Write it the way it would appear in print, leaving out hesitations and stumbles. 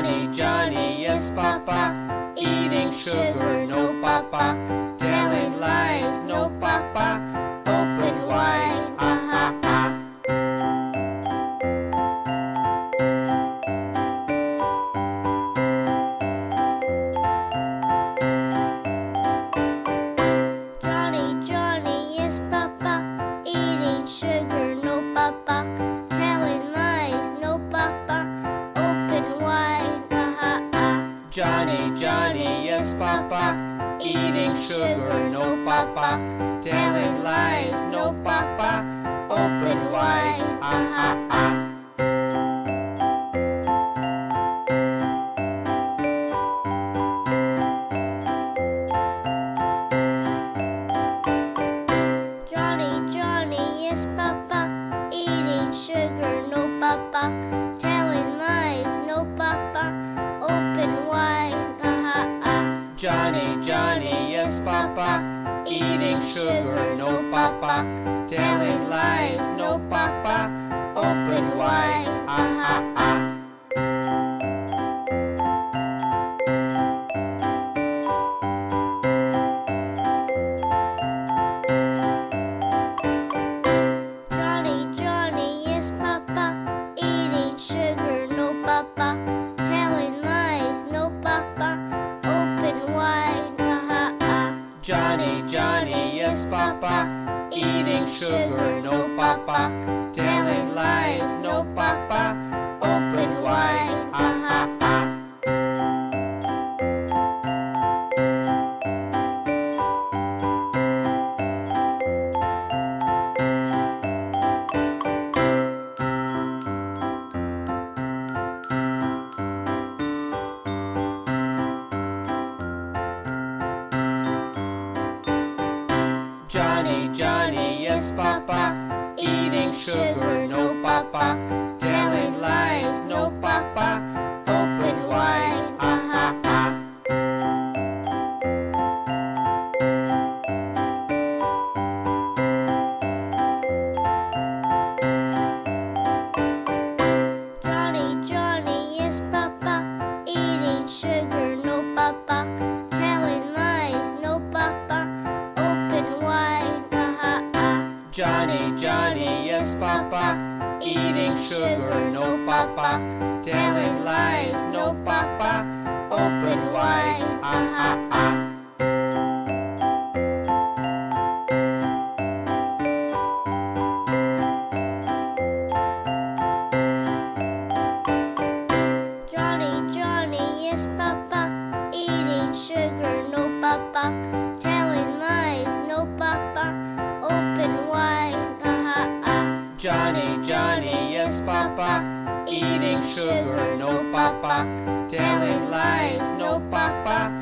Johnny, Johnny, yes, Papa. Eating sugar, no, Papa. Telling lies, no, Papa. Open wide, ah, ha, ha. Johnny, Johnny, yes, Papa. Eating sugar, no, Papa. Telling lies, no, Papa. Open wide, ah, ha, ha. Johnny, Johnny, yes, Papa. Eating sugar, no, Papa. Telling lies, no, Papa. Open wide, ah, ha, ha. Johnny, Johnny, yes, Papa. Eating sugar, no, Papa. Telling lies, no, Papa. Open wide, ah, ha, ha. Johnny, Johnny, yes, Papa. Eating sugar, no, Papa. Telling lies, no, Papa. Open wide, ah, ha, ha. Johnny, Johnny, yes, Papa. Eating sugar, no, Papa. Telling lies, no, Papa. Open wide, ah, ha, ha. Johnny, Johnny, yes, Papa. Eating sugar, no, Papa. Telling lies, no, Papa. Open wide, ah, ha, ha. Johnny, Johnny, yes, Papa. Eating sugar, no, Papa. Telling lies, no, Papa. Open wide, ah, ha, ha. Johnny, Johnny, yes, Papa. Eating sugar, no, Papa. Telling lies, no, Papa. Open wide, ah, ha, ha. Johnny, Johnny, yes, Papa. Eating sugar, no, Papa. Telling lies, no, Papa. Open wide, ah, ha, ha. Johnny, Johnny, yes, Papa. Eating sugar, no, Papa. Telling lies, no, Papa. Open wide, ah, ha, ha. Johnny, Johnny, yes, Papa. Eating sugar, no, Papa. Telling lies, no, Papa.